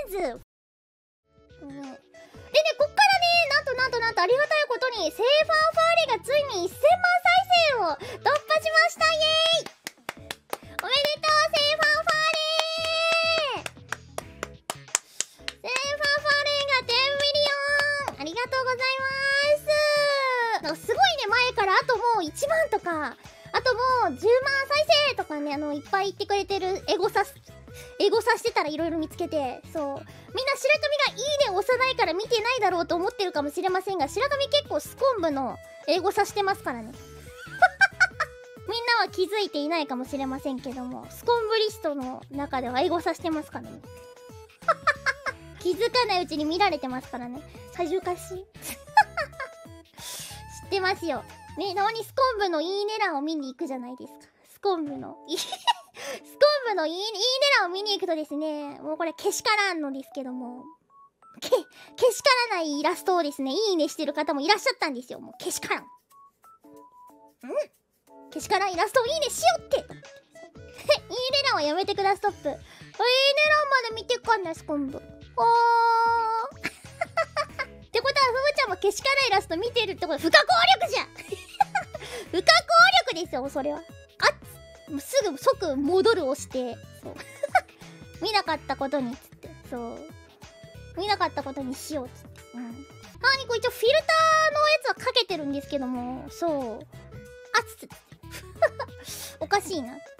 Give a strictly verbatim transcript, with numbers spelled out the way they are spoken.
ズ。うん、でね、こっからね、なんとなんとなんとありがたいことに、聖ファンファーレがついにせんまん再生を突破しました。イエーイ、おめでとう、聖ファンファーレー。聖ファンファーレーがじゅうミリオン、ありがとうございます。すごいね、前からあともういちまんとか、あともうじゅうまん再生とかね、あの、いっぱい言ってくれてるエゴサス、エゴサしてたらいろいろ見つけて、そう。みんな白神がいいね押さないから見てないだろうと思ってるかもしれませんが、白神結構スコンブのエゴサしてますからね。みんなは気づいていないかもしれませんけども、スコンブリストの中ではエゴサしてますからね。気づかないうちに見られてますからね。さじゅかし知ってますよ。ね、たまにスコンブのいいね欄を見に行くじゃないですか。スコンブの、スコンブのいい、いいね欄を見に行くとですね、もうこれけしからんのですけども、け、けしからないイラストをですね、いいねしてる方もいらっしゃったんですよ。もうけしからん。んけしからんイラストをいいねしようっていいね欄はやめてくだストップ。いいね欄まで見てっかんな、スコンブ。おーってことは、ふむちゃんもけしからんイラスト見てるってこと、不可抗力じゃん不可抗力ですよ、それは。あっ、すぐ即戻る押して、そう見なかったことにっつって、そう見なかったことにしようっつって、うん。あ、にこ一応フィルターのやつはかけてるんですけども、そうあっつつおかしいな。